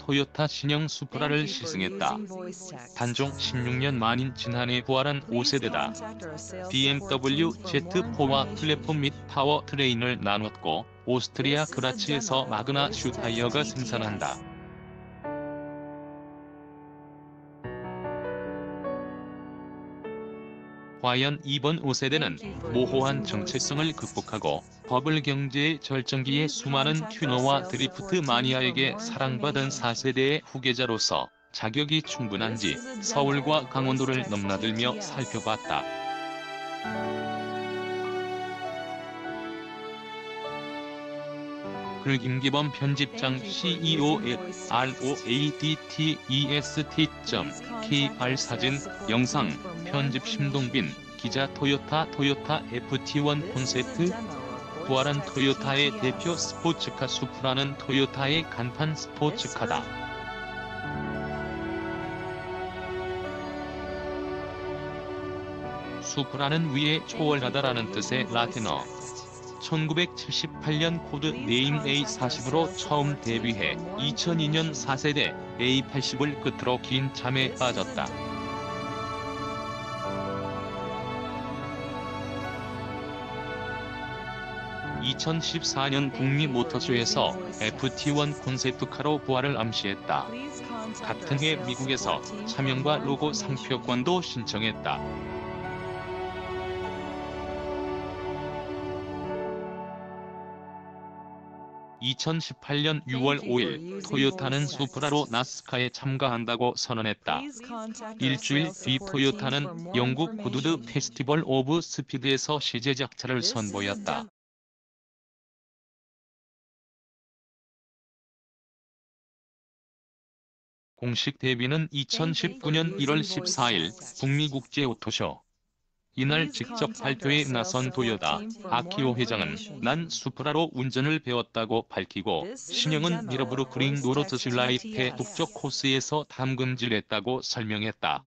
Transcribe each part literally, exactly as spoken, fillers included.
토요타 신형 수프라를 시승했다. 단종 십육 년 만인 지난해 부활한 오 세대다. 비엠더블유 제드 포와 플랫폼 및 파워 트레인을 나눴고 오스트리아 그라츠에서 마그나 슈타이어가 생산한다. 과연 이번 오 세대는 모호한 정체성을 극복하고 버블 경제의 절정기에 수많은 튜너와 드리프트 마니아에게 사랑받은 사 세대의 후계자로서 자격이 충분한지 서울과 강원도를 넘나들며 살펴봤다. 글 김기범 편집장 씨이오 앳 로아드테스트 점 케이알 사진, 영상, 편집 심동빈, 기자 토요타 토요타 에프티 원 콘셉트 부활한 토요타의 대표 스포츠카 수프라는 토요타의 간판 스포츠카다. 수프라는 위에 초월하다라는 뜻의 라틴어. 천구백칠십팔 년 코드 네임 에이 사십으로 처음 데뷔해 이천이 년 사 세대 에이 팔십을 끝으로 긴 잠에 빠졌다. 이천십사 년 북미 모터쇼에서 에프티 원 콘셉트카로 부활을 암시했다. 같은 해 미국에서 차명과 로고 상표권도 신청했다. 이천십팔 년 유월 오일 토요타는 수프라로 나스카에 참가한다고 선언했다. 일주일 뒤 토요타는 영국 구두드 페스티벌 오브 스피드에서 시제작차를 선보였다. 공식 데뷔는 이천십구 년 일월 십사일 북미 국제 오토쇼. 이날 직접 발표에 나선 토요타 아키오 회장은 난 수프라로 운전을 배웠다고 밝히고 신형은 미러브루크링 노르트슐라이프의 북쪽 코스에서 담금질했다고 설명했다.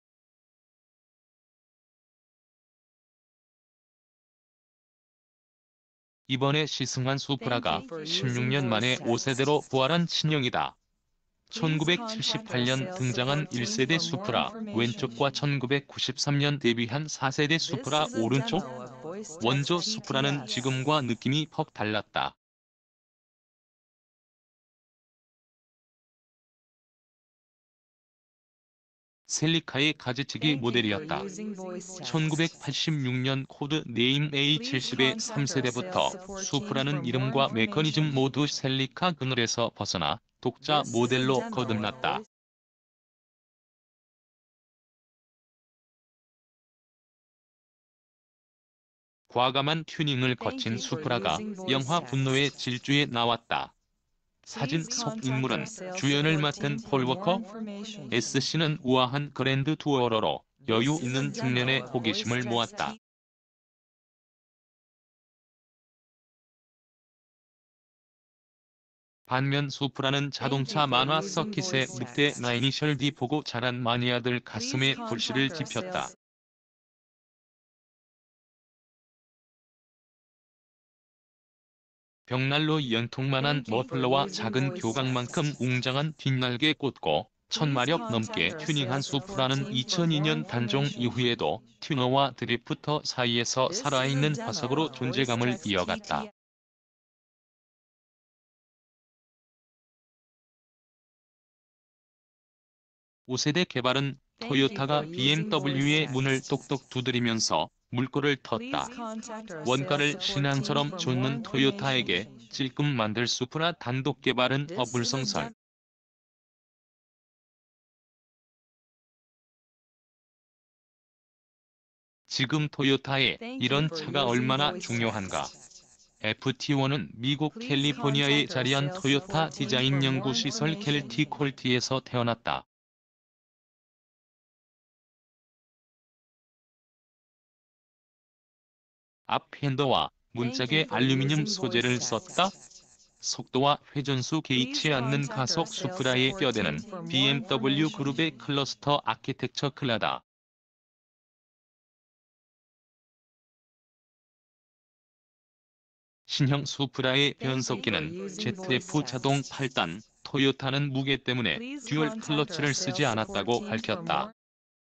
이번에 시승한 수프라가 십육 년 만에 오 세대로 부활한 신형이다. 천구백칠십팔 년 등장한 일 세대 수프라 왼쪽과 천구백구십삼 년 데뷔한 사 세대 수프라 오른쪽. 원조 수프라는 지금과 느낌이 퍽 달랐다. 셀리카의 가지치기 모델이었다. 천구백팔십육 년 코드 네임 에이 칠십의 삼 세대부터 수프라는 이름과 메커니즘 모두 셀리카 그늘에서 벗어나 독자 모델로 거듭났다. 과감한 튜닝을 거친 수프라가 영화 분노의 질주에 나왔다. 사진 속 인물은 주연을 맡은 폴 워커, 에스씨는 우아한 그랜드 투어러로 여유 있는 중년의 호기심을 모았다. 반면 수프라는 자동차 만화 서킷의 늑대 나이니셜 디 보고 자란 마니아들 가슴에 불씨를 지폈다. 벽난로 연통만한 머플러와 작은 교각만큼 웅장한 뒷날개 꽂고 천마력 넘게 튜닝한 수프라는 이천이 년 단종 이후에도 튜너와 드리프터 사이에서 살아있는 화석으로 존재감을 이어갔다. 오 세대 개발은 토요타가 비엠더블유의 문을 똑똑 두드리면서 물꼬를 텄다. 원가를 신앙처럼 좇는 토요타에게 찔끔 만들 수프라 단독 개발은 어불성설. 지금 토요타에 이런 차가 얼마나 중요한가. 에프티 원은 미국 캘리포니아에 자리한 토요타 디자인 연구시설 켈티콜티에서 태어났다. 앞 핸더와 문짝에 알루미늄 소재를 썼다. 속도와 회전수 개의치 않는 가속 수프라의 뼈대는 비엠더블유 그룹의 클러스터 아키텍처 클라다. 신형 수프라의 변속기는 제트에프 자동 팔 단, 토요타는 무게 때문에 듀얼 클러치를 쓰지 않았다고 밝혔다.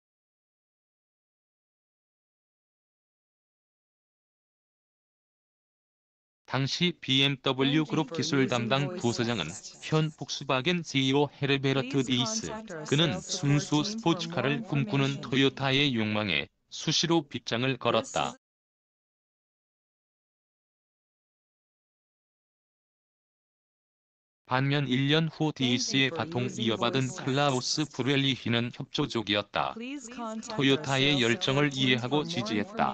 당시 비엠더블유 그룹 기술 담당 부서장은 현 폭스바겐 씨이오 헤르베르트 디스, 그는 순수 스포츠카를 꿈꾸는 토요타의 욕망에 수시로 빗장을 걸었다. 반면 일 년 후 디스의 바통 이어받은 클라우스 브렐리히는 협조적이었다. 토요타의 열정을 이해하고 지지했다.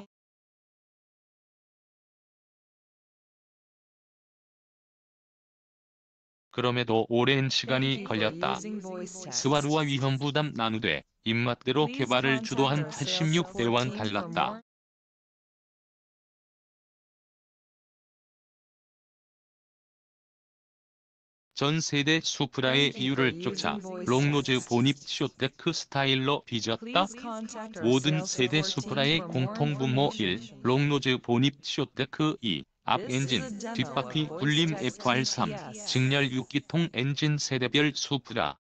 그럼에도 오랜 시간이 걸렸다. 스바루와 위험 부담 나누되 입맛대로 개발을 주도한 팔십육 대와는 달랐다. 전 세대 수프라의 비율을 쫓아 롱노즈 보닛 쇼데크 스타일로 빚었다. 모든 세대 수프라의 공통분모 일. 롱노즈 보닛 쇼데크 이. 앞 엔진, 뒷바퀴 굴림 에프알 삼. 직렬 육 기통 엔진 세대별 수프라.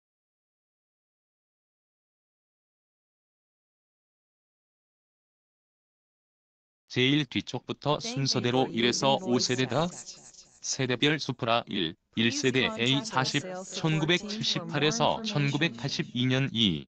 제일 뒤쪽부터 순서대로 일에서 오 세대다. 세대별 수프라 일. 일 세대 에이 사십, 천구백칠십팔에서 천구백팔십이 년 이.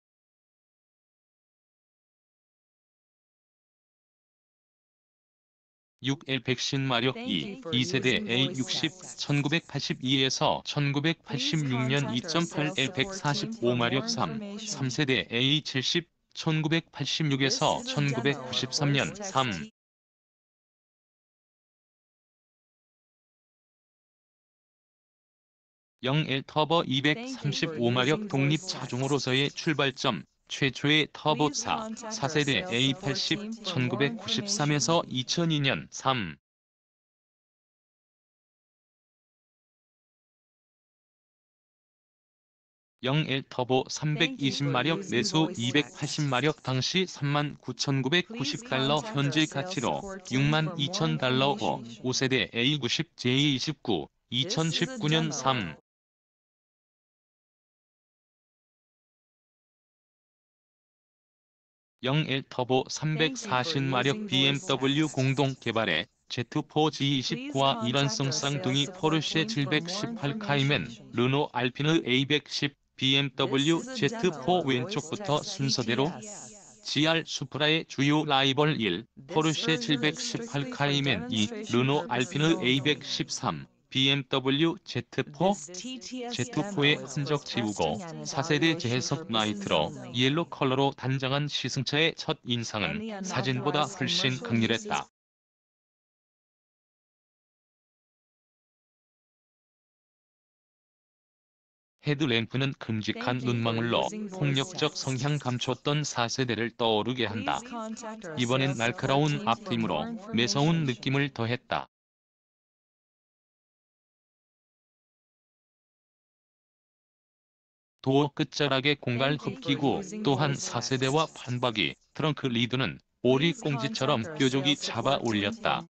육 엘 백신 마력 이. 이 세대 에이 육십, 천구백팔십이에서 천구백팔십육 년 이 점 팔 엘 백사십오 마력 삼. 삼 세대 에이 칠십, 천구백팔십육에서 천구백구십삼 년 삼. 영 엘 터보 이백삼십오 마력 독립 차종으로서의 출발점, 최초의 터보차, 사 세대 에이 팔십, 천구백구십삼에서 이천이 년 삼. 영 엘 터보 삼백이십 마력 내수 이백팔십 마력 당시 삼만 구천구백구십 달러 현재 가치로 육만 이천 달러 오. 오 세대 에이 구십 제이 이십구, 이천십구 년 삼. 영 엘 터보 삼백사십 마력 비엠더블유 공동 개발의 제트 포 지 이십구와 일환성 쌍둥이 포르쉐 칠백십팔 카이멘, 르노 알피느 에이 백십, 비엠더블유 제트 포 왼쪽부터 순서대로 지알 수프라의 주요 라이벌 일. 포르쉐 칠백십팔 카이멘 이. 르노 알피느 에이 백십삼. 비엠더블유 제트 포, 제트 포의 흔적 지우고 사 세대 재해석 나이트로 옐로 컬러로 단장한 시승차의 첫 인상은 사진보다 훨씬 강렬했다. 헤드램프는 큼직한 눈망울로 폭력적 성향 감췄던 사 세대를 떠오르게 한다. 이번엔 날카로운 앞트임으로 매서운 느낌을 더했다. 도어 끝자락의 공갈 흡기구, 또한 사 세대와 판박이, 트렁크 리드는 오리꽁지처럼 뾰족이 잡아 올렸다.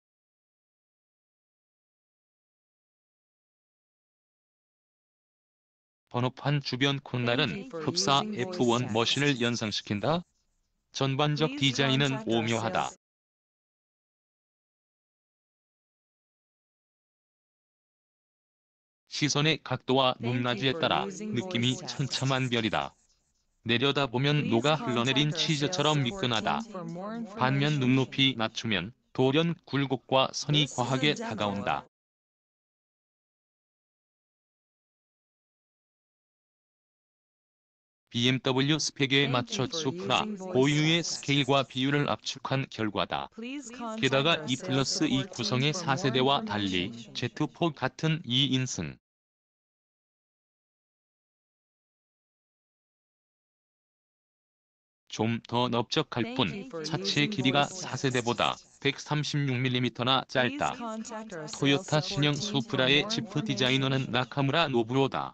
번호판 주변 콘날은 흡사 에프 원 머신을 연상시킨다. 전반적 디자인은 오묘하다. 시선의 각도와 높낮이에 따라 느낌이 천차만별이다. 내려다보면 녹아 흘러내린 치즈처럼 미끈하다. 반면 눈높이 낮추면 돌연 굴곡과 선이 과하게 다가온다. 비엠더블유 스펙에 맞춰 수프라, 고유의 스케일과 비율을 압축한 결과다. 게다가 이 플러스 이 구성의 사 세대와 달리 제트 포 같은 이 인승. 좀 더 넓적할 뿐 차체 길이가 사 세대보다 백삼십육 밀리미터나 짧다. 토요타 신형 수프라의 지프 디자이너는 나카무라 노부로다.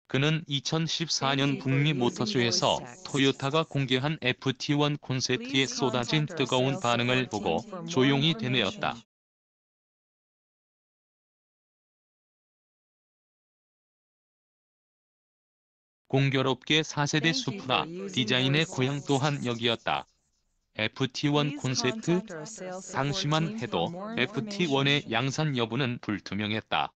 그는 이천십사 년 북미 모터쇼에서 토요타가 공개한 에프티 원 콘셉트에 쏟아진 뜨거운 반응을 보고 조용히 되뇌었다. 공교롭게 사 세대 수프라 디자인의 고향 또한 여기였다. 에프티 원 콘셉트? 당시만 해도 에프티 원의 양산 여부는 불투명했다.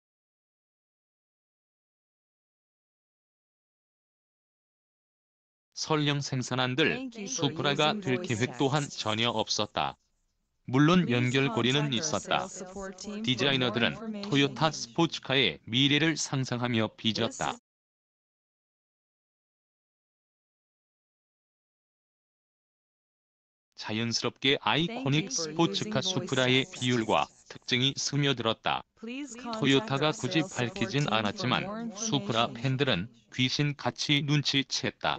설령 생산한들 수프라가 될 계획 또한 전혀 없었다. 물론 연결고리는 있었다. 디자이너들은 토요타 스포츠카의 미래를 상상하며 빚었다. 자연스럽게 아이코닉 스포츠카 수프라의 비율과 특징이 스며들었다. 토요타가 굳이 밝히진 않았지만 수프라 팬들은 귀신같이 눈치챘다.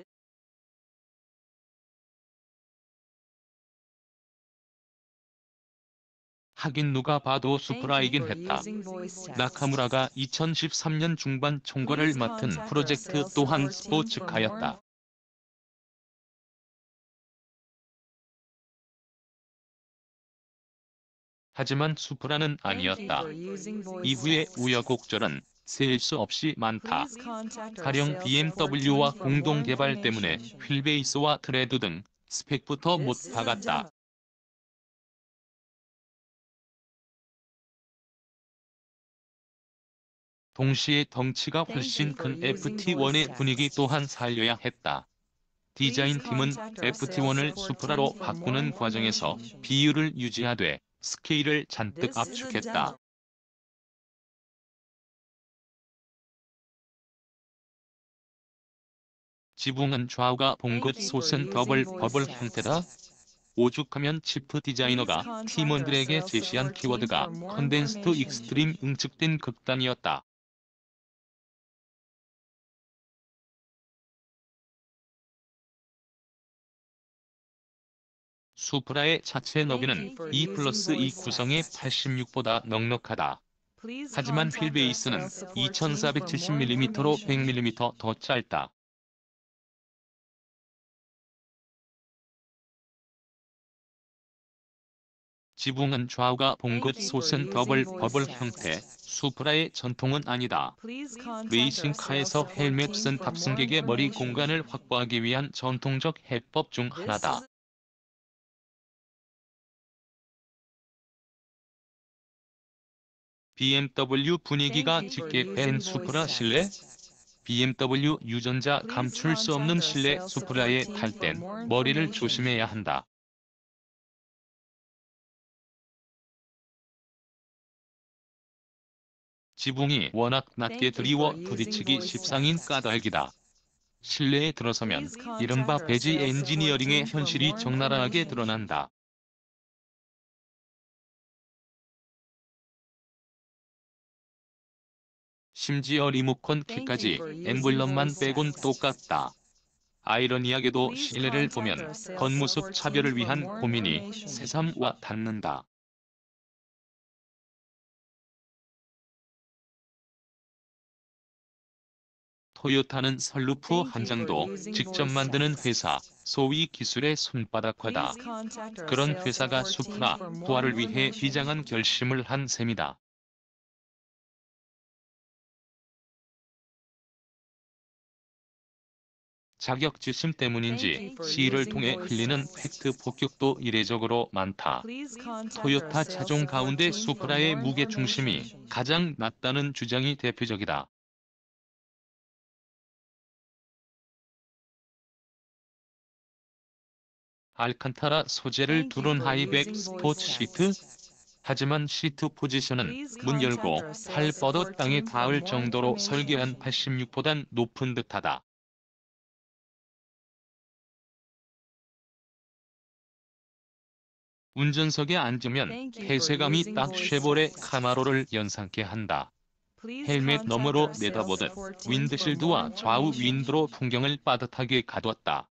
하긴 누가 봐도 수프라이긴 했다. 나카무라가 이천십삼 년 중반 총괄을 맡은 프로젝트 또한 스포츠카였다. 하지만 수프라는 아니었다. 이후의 우여곡절은 셀 수 없이 많다. 가령 비엠더블유와 공동 개발 때문에 휠베이스와 트레드 등 스펙부터 못 박았다. 동시에 덩치가 훨씬 큰 에프티 원의 분위기 또한 살려야 했다. 디자인팀은 에프티 원을 수프라로 바꾸는 과정에서 비율을 유지하되 스케일을 잔뜩 압축했다. 지붕은 좌우가 봉긋 솟은 더블 버블 형태다. 오죽하면 치프 디자이너가 팀원들에게 제시한 키워드가 컨덴스드 익스트림 응축된 극단이었다. 수프라의 차체 너비는 이 플러스 이 구성의 팔십육보다 넉넉하다. 하지만 휠베이스는 이천사백칠십 밀리미터로 백 밀리미터 더 짧다. 지붕은 좌우가 봉긋 솟은 더블 버블 형태, 수프라의 전통은 아니다. 레이싱카에서 헬멧 쓴 탑승객의 머리 공간을 확보하기 위한 전통적 해법 중 하나다. 비엠더블유 분위기가 짙게 밴 수프라 실내? 비엠더블유 유전자 감출 수 없는 실내 수프라에 탈 땐 머리를 조심해야 한다. 지붕이 워낙 낮게 드리워 부딪히기 십상인 까닭이다. 실내에 들어서면 이른바 배지 엔지니어링의 현실이 적나라하게 드러난다. 심지어 리모컨 키까지 엠블럼만 빼곤 똑같다. 아이러니하게도 실내를 보면 겉모습 차별을 위한 고민이 새삼 와 닿는다. 토요타는 선루프 한 장도 직접 만드는 회사, 소위 기술의 손바닥화다. 그런 회사가 수프라, 부활을 위해 비장한 결심을 한 셈이다. 자격지심 때문인지 시를 통해 흘리는 팩트 폭격도 이례적으로 많다. 토요타 차종 가운데 수프라의 무게중심이 가장 낮다는 주장이 대표적이다. 알칸타라 소재를 두른 하이백 스포츠 시트? 하지만 시트 포지션은 문 열고 팔 뻗어 땅에 닿을 정도로 설계한 팔십육보단 높은 듯하다. 운전석에 앉으면 폐쇄감이 딱 쉐보레 카마로를 연상케 한다. 헬멧 너머로 내다보듯 윈드실드와 좌우 윈도로 풍경을 빠듯하게 가뒀다.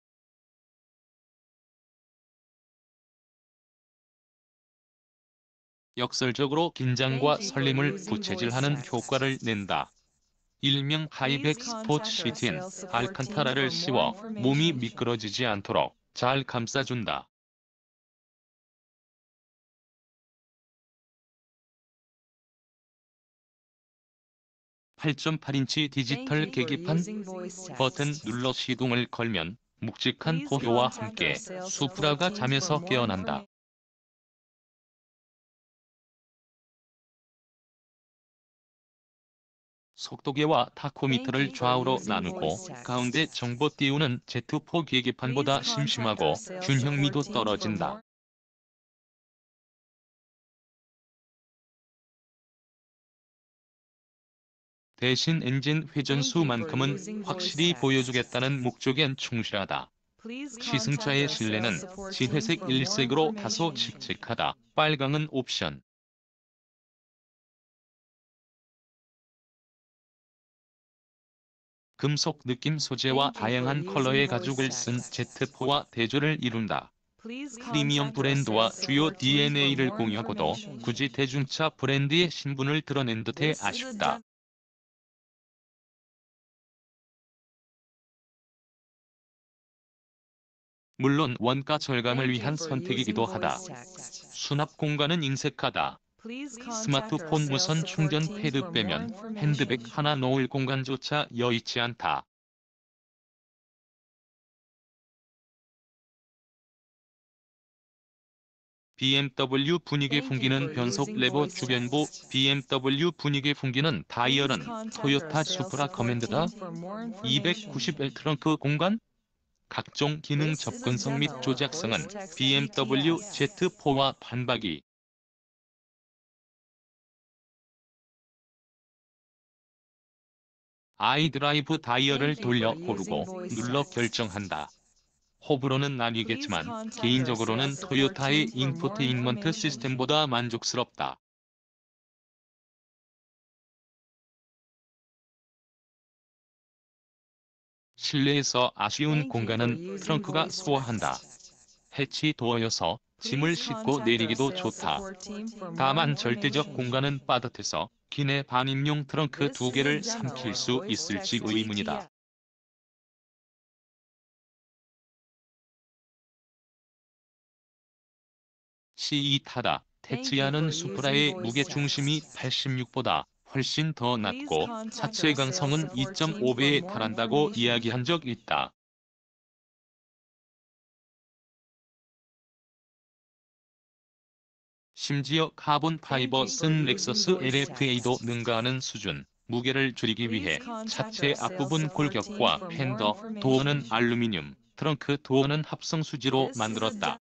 역설적으로 긴장과 설렘을 부채질하는 효과를 낸다. 일명 하이백 스포츠 시트인 알칸타라를 씌워 몸이 미끄러지지 않도록 잘 감싸준다. 팔 점 팔 인치 디지털 계기판 버튼 눌러 시동을 걸면 묵직한 포효와 함께 수프라가 잠에서 깨어난다. 속도계와 타코미터를 좌우로 나누고 가운데 정보 띄우는 지 사 계기판보다 심심하고 균형미도 떨어진다. 대신 엔진 회전수만큼은 확실히 보여주겠다는 목적엔 충실하다. 시승차의 실내는 진회색 일색으로 다소 칙칙하다. 빨강은 옵션. 금속 느낌 소재와 다양한 컬러의 가죽을 쓴 지 사와 대조를 이룬다. 프리미엄 브랜드와 주요 디엔에이를 공유하고도 굳이 대중차 브랜드의 신분을 드러낸 듯해 아쉽다. 물론 원가 절감을 위한 선택이기도 하다. 수납 공간은 인색하다. 스마트폰 무선 충전 패드 빼면 핸드백 하나 놓을 공간조차 여의치 않다. 비엠더블유 분위기 풍기는 변속 레버 주변부 비엠더블유 분위기 풍기는 다이얼은 토요타 수프라 커맨드다. 이백구십 일 트렁크 공간? 각종 기능 접근성 및 조작성은 비엠더블유 지 사와 반박이. 아이드라이브 다이얼을 돌려 고르고 눌러 결정한다. 호불호는 나뉘겠지만 개인적으로는 토요타의 인포테인먼트 시스템보다 만족스럽다. 실내에서 아쉬운 공간은 트렁크가 소화한다. 해치 도어여서 짐을 싣고 내리기도 좋다. 다만 절대적 공간은 빠듯해서 기내 반입용 트렁크 두 개를 삼킬 수 있을지 의문이다. 시이타다. 테츠야는 수프라의 무게중심이 팔십육보다 훨씬 더 낮고 차체 강성은 이 점 오 배에 달한다고 이야기한 적 있다. 심지어 카본 파이버 쓴 렉서스 엘에프에이도 능가하는 수준. 무게를 줄이기 위해 차체 앞부분 골격과 팬더, 도어는 알루미늄, 트렁크 도어는 합성 수지로 만들었다.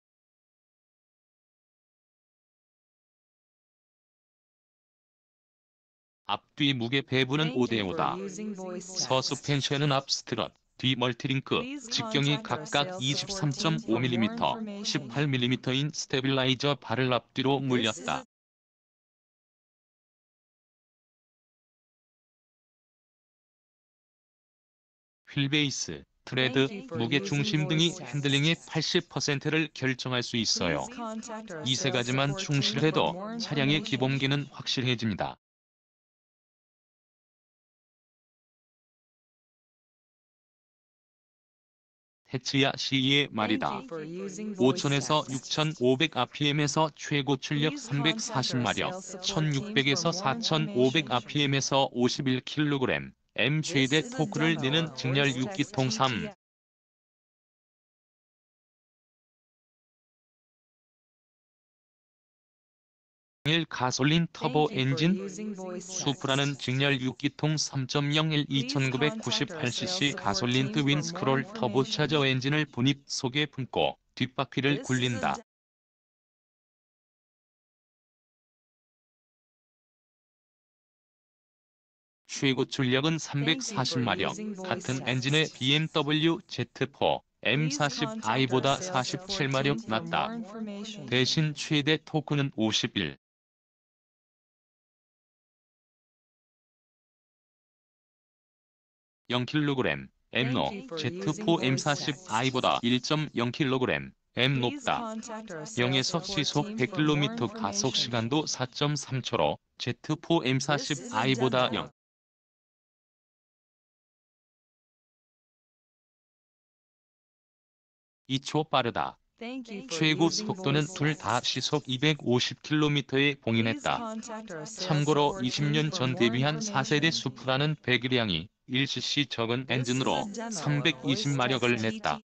앞뒤 무게 배분은 오 대 오다. 서스펜션은 앞스트럿, 뒤 멀티링크, 직경이 각각 이십삼 점 오 밀리미터, 십팔 밀리미터인 스테빌라이저 발을 앞뒤로 물렸다. 휠베이스, 트레드, 무게중심 등이 핸들링의 팔십 퍼센트를 결정할 수 있어요. 이 세 가지만 충실해도 차량의 기본기는 확실해집니다. 테츠야 씨이의 말이다. 오천에서 육천오백 알피엠에서 최고 출력 삼백사십 마력, 천육백에서 사천오백 알피엠에서 오십일 킬로그램, M 최대 토크를 내는 직렬 육 기통 삼. 일 가솔린 터보 엔진? 수프라는 직렬 육 기통 삼 점 영일 이천구백구십팔 씨씨 가솔린 트윈 스크롤 터보차저 엔진을 분입 속에 품고 뒷바퀴를 굴린다. 최고 출력은 삼백사십 마력, 같은 엔진의 비엠더블유 지 사 엠 사십 아이보다 사십칠 마력 낮다. 대신 최대 토크는 오십일. 영 킬로그램, M 노, 지 사 엠 사십 아이보다 일 점 영 킬로그램, M 높다. 영에서 시속 백 킬로미터 가속 시간도 사 점 삼 초로 지 사 엠 사십 아이보다 영. 이 초 빠르다. 최고 속도는 둘 다 시속 이백오십 킬로미터에 봉인했다. 참고로 이십 년 전 데뷔한 사 세대 수프라는 배기량이 일 씨씨 적은 엔진으로 삼백이십 마력을 냈다.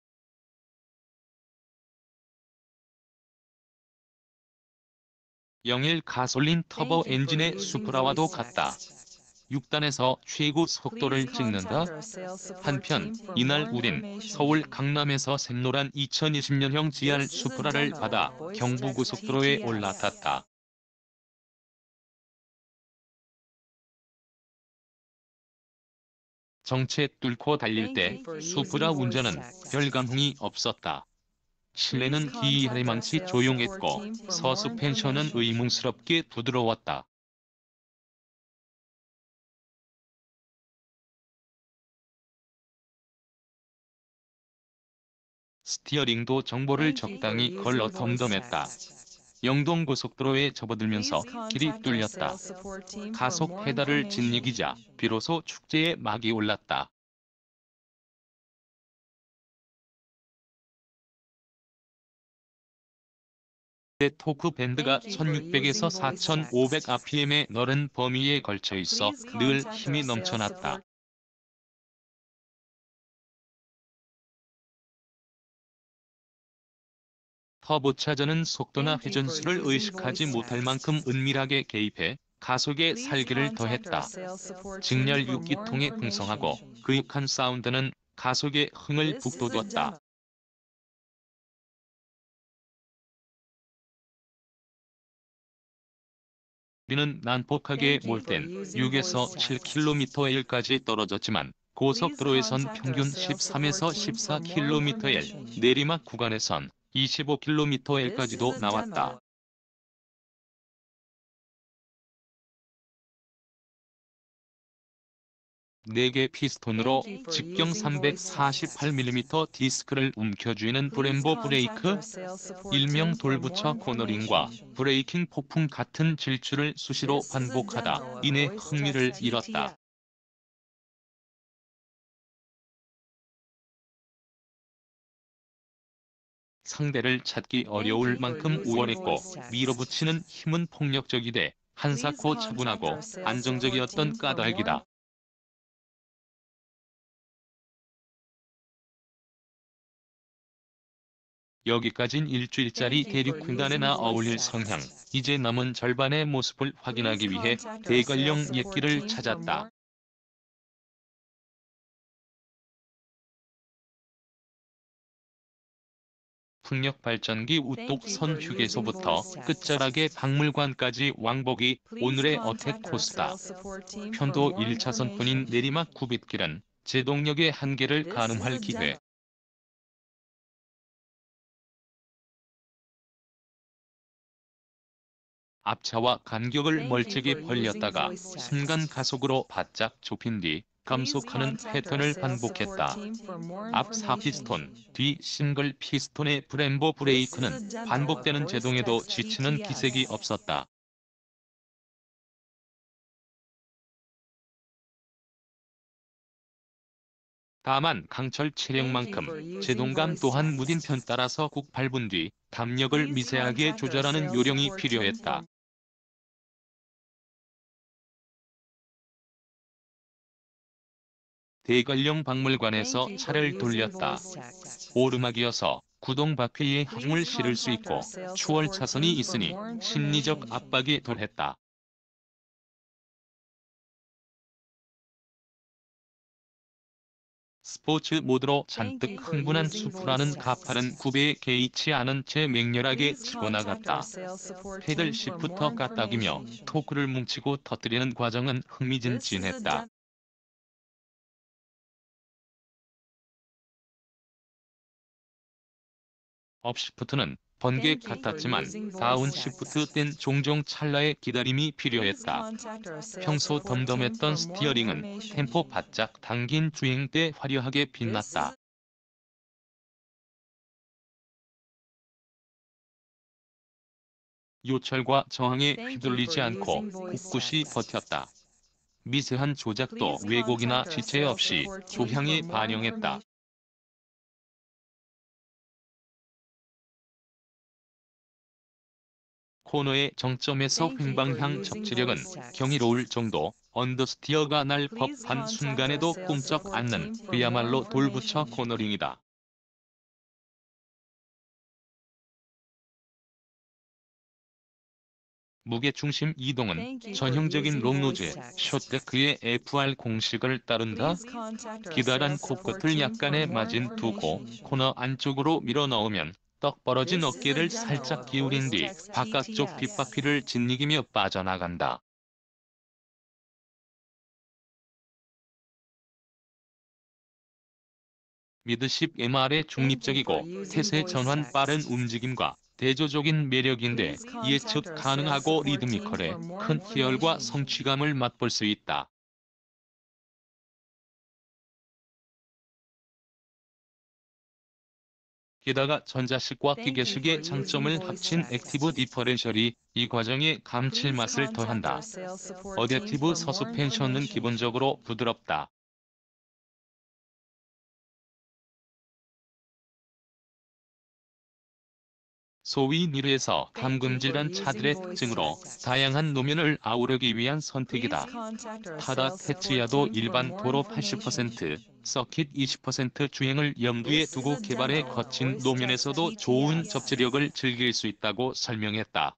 영일 가솔린 터보 엔진의 수프라와도 같다. 육 단에서 최고 속도를 찍는다. 한편 이날 우린 서울 강남에서 샛노란 이천이십 년형 지알 수프라를 받아 경부고속도로에 올라탔다. 정체 뚫고 달릴 때 수프라 운전은 별 감흥이 없었다. 실내는 기이하리만치 조용했고 서스펜션은 의문스럽게 부드러웠다. 스티어링도 정보를 적당히 걸러 덤덤했다. 영동고속도로에 접어들면서 길이 뚫렸다. 가속 페달을 짓이기자 비로소 축제의 막이 올랐다. 토크 밴드가 천육백에서 사천오백 알피엠의 넓은 범위에 걸쳐 있어 늘 힘이 넘쳐났다. 터보차저는 속도나 회전수를 의식하지 못할 만큼 은밀하게 개입해 가속에 살기를 더했다. 직렬 육 기통에 풍성하고 그윽한 사운드는 가속의 흥을 북돋웠다. 우리는 난폭하게 몰 땐 육에서 칠 킬로미터일까지 떨어졌지만 고속도로에선 평균 십삼에서 십사 킬로미터일, 내리막 구간에선 이십오 킬로미터일까지도 나왔다. 네 개 피스톤으로 직경 삼백사십팔 밀리미터 디스크를 움켜쥐는 브렘보 브레이크, 일명 돌부처 코너링과 브레이킹 폭풍 같은 질주를 수시로 반복하다 이내 흥미를 잃었다. 상대를 찾기 어려울 만큼 우월했고 밀어붙이는 힘은 폭력적이되 한사코 차분하고 안정적이었던 까닭이다. 여기까진 일주일짜리 대륙 횡단에나 어울릴 성향, 이제 남은 절반의 모습을 확인하기 위해 대관령 옛길을 찾았다. 풍력 발전기 우뚝선 휴게소부터 끝자락의 박물관까지 왕복이 오늘의 어택 코스다. 편도 일 차선뿐인 내리막 굽잇길은 제동력의 한계를 가늠할 기회. 앞차와 간격을 멀찍이 벌렸다가 순간 가속으로 바짝 좁힌 뒤 감속하는 패턴을 반복했다. 앞 사 피스톤, 뒤 싱글 피스톤의 브렘보 브레이크는 반복되는 제동에도 지치는 기색이 없었다. 다만 강철 체력만큼 제동감 또한 무딘 편 따라서 국 밟은 뒤 담력을 미세하게 조절하는 요령이 필요했다. 대관령 박물관에서 차를 돌렸다. 오르막이어서 구동 바퀴에 하중을 실을 수 있고 추월 차선이 있으니 심리적 압박이 덜했다. 스포츠 모드로 잔뜩 흥분한 수프라는 가파른 굽에 개의치 않은 채 맹렬하게 치고 나갔다. 패들 시프터 까딱이며 토크를 뭉치고 터뜨리는 과정은 흥미진진했다. 업시프트는 번개 같았지만 다운시프트 땐 종종 찰나의 기다림이 필요했다. 평소 덤덤했던 스티어링은 템포 바짝 당긴 주행 때 화려하게 빛났다. 요철과 저항에 휘둘리지 않고 꿋꿋이 버텼다. 미세한 조작도 왜곡이나 지체 없이 조향에 반영했다. 코너의 정점에서 횡방향 접지력은 경이로울 정도, 언더스티어가 날 법한 순간에도 꿈쩍 않는 그야말로 돌부처 코너링이다. 무게중심 이동은 전형적인 롱노즈, 숏데크의 에프알 공식을 따른다. 기다란 코끝을 약간의 마진 두고 코너 안쪽으로 밀어넣으면 떡 벌어진 어깨를 살짝 기울인 뒤 바깥쪽 빗바퀴를 짓이기며 빠져나간다. 미드십 엠알의 중립적이고 태세 전환 빠른 움직임과 대조적인 매력인데 예측 가능하고 리드미컬해 큰 희열과 성취감을 맛볼 수 있다. 게다가 전자식과 기계식의 장점을 합친 액티브 디퍼렌셜이 이 과정에 감칠맛을 더한다. 어댑티브 서스펜션은 기본적으로 부드럽다. 소위 니르에서 감금질한 차들의 특징으로 다양한 노면을 아우르기 위한 선택이다. 타다 테츠야도 일반 도로 팔십 퍼센트, 서킷 이십 퍼센트 주행을 염두에 두고 개발해 거친 노면에서도 좋은 접지력을 즐길 수 있다고 설명했다.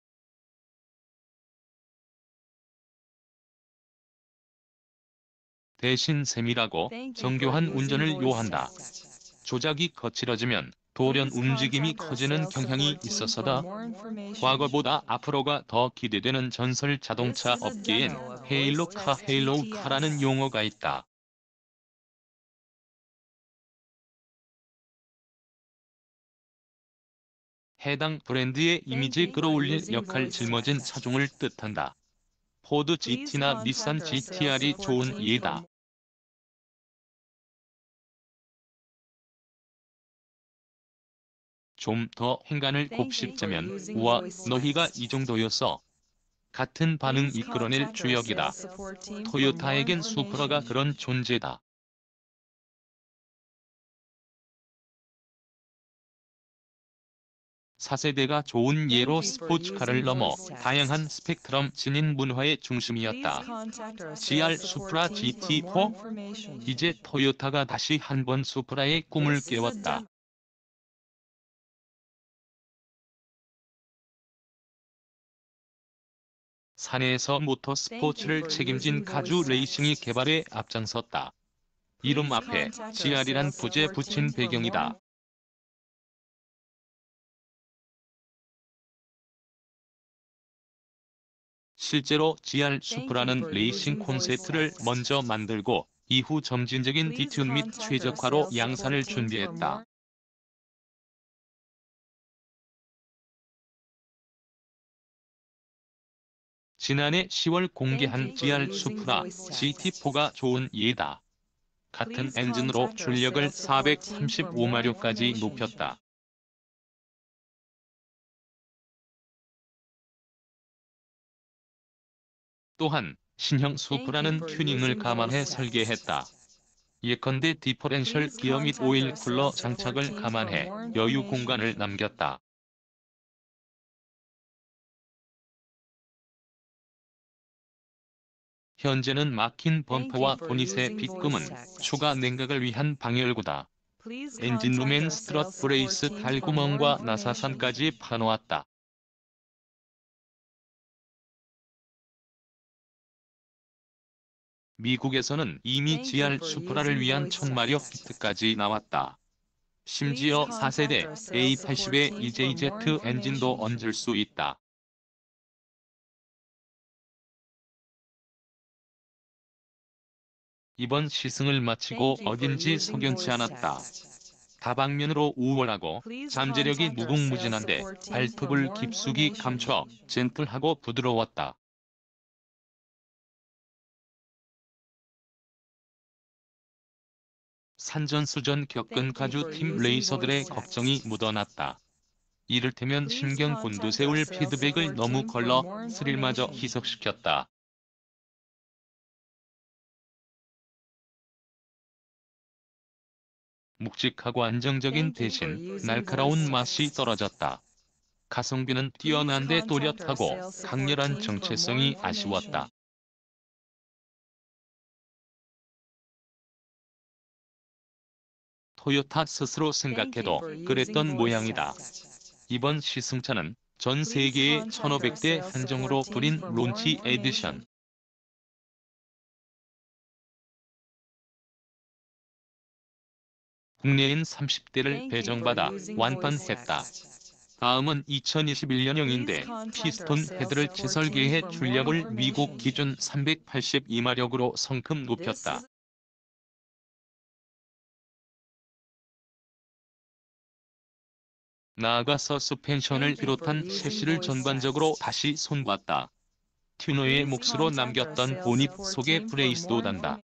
대신 세밀하고 정교한 운전을 요한다. 조작이 거칠어지면 돌연 움직임이 커지는 경향이 있어서다. 과거보다 앞으로가 더 기대되는 전설 자동차 업계엔 헤일로카 헤일로우카라는 용어가 있다. 해당 브랜드의 이미지 끌어올릴 역할 짊어진 차종을 뜻한다. 포드 지티나 닛산 지티알이 좋은 예다. 좀 더 행간을 곱씹자면 우와 너희가 이 정도였어. 같은 반응 이끌어낼 주역이다. 토요타에겐 수프라가 그런 존재다. 사 세대가 좋은 예로 스포츠카를 넘어 다양한 스펙트럼 지닌 문화의 중심이었다. 지알 수프라 지티 사? 이제 토요타가 다시 한번 수프라의 꿈을 깨웠다. 사내에서 모터스포츠를 책임진 가주 레이싱이 개발에 앞장섰다. 이름 앞에 지알이란 부제 붙인 배경이다. 실제로 지알 수프라는 레이싱 콘셉트를 먼저 만들고 이후 점진적인 디튠 및 최적화로 양산을 준비했다. 지난해 시월 공개한 지알 수프라 지티사가 좋은 예다. 같은 엔진으로 출력을 사백삼십오 마력까지 높였다. 또한 신형 수프라는 튜닝을 감안해 설계했다. 예컨대 디퍼렌셜 기어 및 오일 쿨러 장착을 감안해 여유 공간을 남겼다. 현재는 막힌 범퍼와 보닛의 빗금은 추가 냉각을 위한 방열구다. 엔진룸엔 스트럿 브레이스 달구멍과 나사산까지 파놓았다. 미국에서는 이미 지알 수프라를 위한 천마력 키트까지 나왔다. 심지어 사 세대 에이 팔십의 이제이제트 엔진도 얹을 수 있다. 이번 시승을 마치고 어딘지 석연치 않았다. 다방면으로 우월하고 잠재력이 무궁무진한데 발톱을 깊숙이 감춰 젠틀하고 부드러웠다. 산전수전 겪은 가주팀 레이서들의 걱정이 묻어났다. 이를테면 신경 곤두세울 피드백을 너무 걸러 스릴마저 희석시켰다. 묵직하고 안정적인 대신 날카로운 맛이 떨어졌다. 가성비는 뛰어난데 또렷하고 강렬한 정체성이 아쉬웠다. 토요타 스스로 생각해도 그랬던 모양이다. 이번 시승차는 전 세계에 천오백 대 한정으로 뿌린 론치 에디션. 국내인 삼십 대를 배정받아 완판했다. 다음은 이천이십일 년형인데 피스톤 헤드를 재설계해 출력을 미국 기준 삼백팔십이 마력으로 성큼 높였다. 나아가 서스펜션을 비롯한 셰시를 전반적으로 다시 손봤다. 튜너의 몫으로 남겼던 보닛 속의 브레이스도 단다.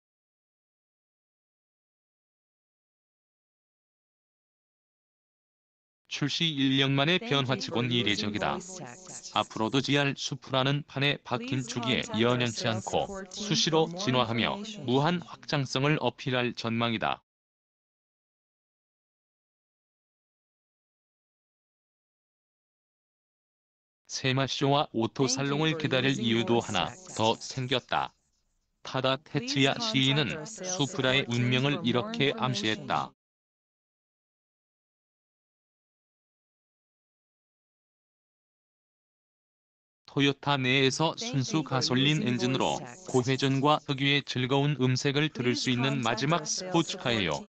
출시 일 년 만에 변화치곤 이례적이다. 앞으로도 지알 수프라는 판에 박힌 주기에 연연치 않고 수시로 진화하며 무한 확장성을 어필할 전망이다. 세마쇼와 오토살롱을 기다릴 이유도 하나 더 생겼다. 타다 테츠야 시인은 수프라의 운명을 이렇게 암시했다. 토요타 내에서 순수 가솔린 엔진으로 고회전과 특유의 즐거운 음색을 들을 수 있는 마지막 스포츠카예요.